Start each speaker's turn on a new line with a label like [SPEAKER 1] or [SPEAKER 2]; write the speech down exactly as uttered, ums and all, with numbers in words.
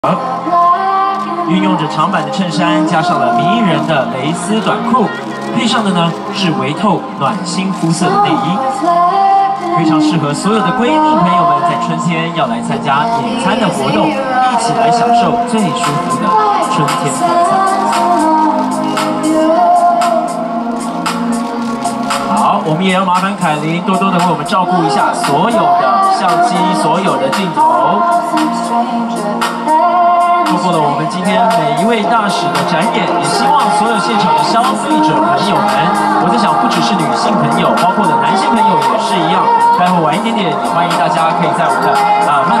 [SPEAKER 1] 运用着长版的衬衫，加上了迷人的蕾丝短裤，配上的呢是微透暖心肤色的内衣，非常适合所有的闺蜜朋友们在春天要来参加野餐的活动，一起来享受最舒服的春天晚餐。好，我们也要麻烦凯琳多多的为我们照顾一下所有的相机、所有的镜头。 错过了我们今天每一位大使的展演，也希望所有现场的消费者朋友们，我在想，不只是女性朋友，包括了男性朋友也是一样。待会晚一点点，也欢迎大家可以在我们的啊。